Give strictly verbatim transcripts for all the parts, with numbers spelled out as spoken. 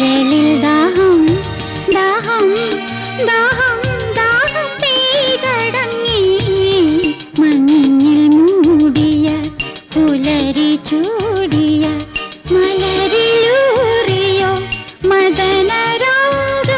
കരളിൽ ദാഹം ദാഹം ദാഹം ദാഹം പെയ്തടങ്ങി മഞ്ഞിൽ മൂടിയ പുലരി ചൂടിയ മലരിലൂറിയോ മദനരാഗം.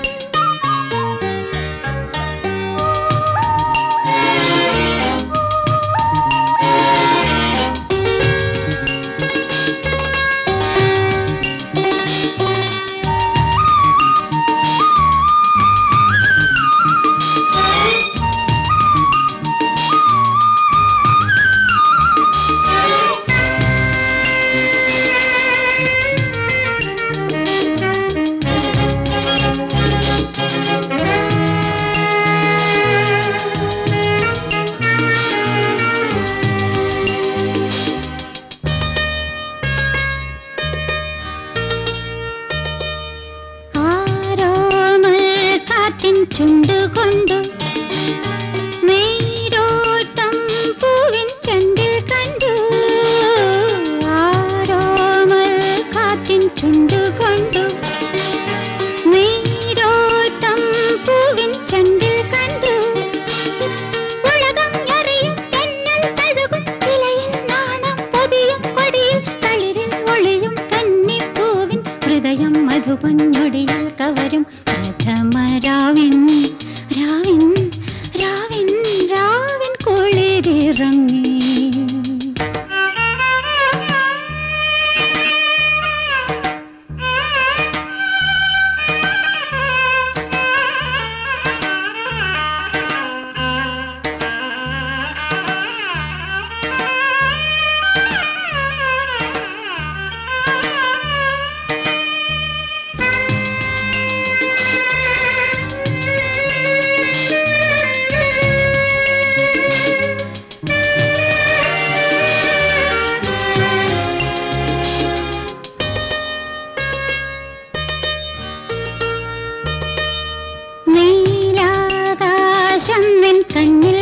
ചുണ്ടുകൊണ്ടു നീരോട്ടം പൂവിൻ ചണ്ടിൽ കണ്ടു. ആരോമൽ കാറ്റിൻ ചുണ്ടുകൊണ്ടു നീരോട്ടം പൂവിൻ ചണ്ടിൽ കണ്ടു. ഉലകം അറിയും തെന്നൽ തഴുകും ഇലയിൽ നാണം പൊതിയും കൊടിയിൽ തളിരിൽ ഒളിയും കന്നിപ്പൂവിൻ ഹൃദയം മധുപൊന്നൊടിയിൽ കവരും പ്രഥമരാവിൻ രാവിൻ രാവിൻ രാവിൻ കുളിരിറങ്ങി. നീലാകാശം നിൻ കണ്ണിൽ